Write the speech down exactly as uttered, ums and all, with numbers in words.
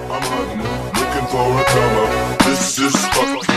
I'm hunting, looking for a come up. This is fuck.